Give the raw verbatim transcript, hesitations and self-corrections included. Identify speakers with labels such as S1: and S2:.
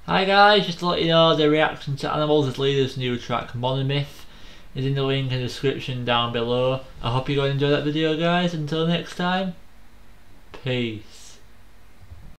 S1: Hi guys, just to let you know, the reaction to Animals' Leader's new track Monomyth is in the link in the description down below. I hope you're going to enjoy that video guys. Until next time, peace.